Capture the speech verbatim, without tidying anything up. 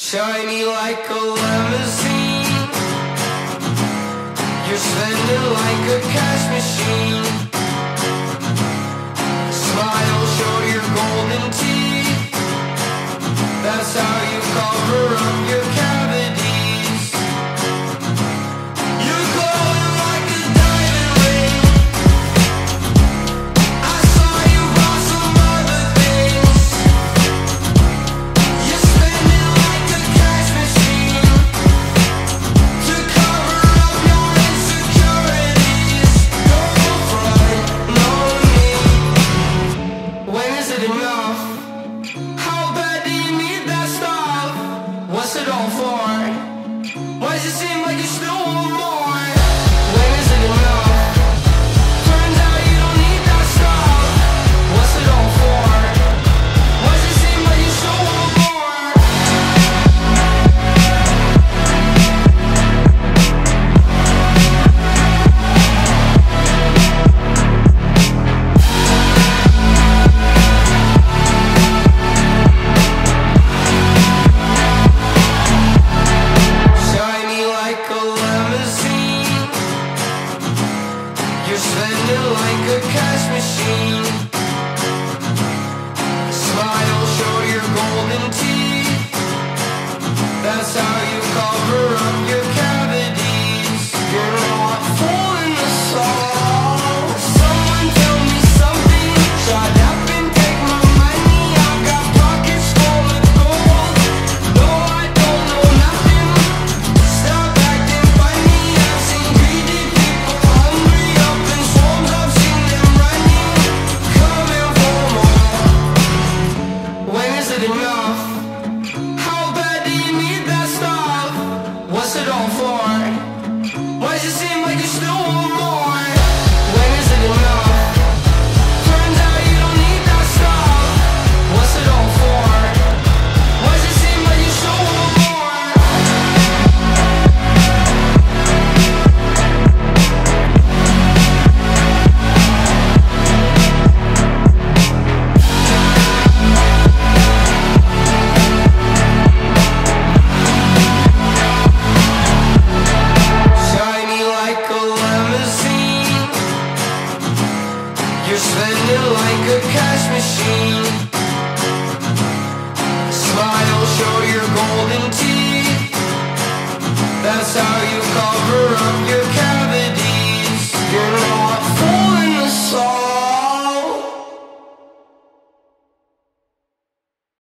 Shiny like a limousine, you're spending like a cash machine. Smile, show your golden teeth, that's how you cover up your cavities. You're glowing like a diamond ring, I saw you bought some other things. You're spending like a cash machine to cover up your insecurities. Don't front, no need. When is it enough? How bad do you need that stuff? What's it all for? Why does it seem like you still want more?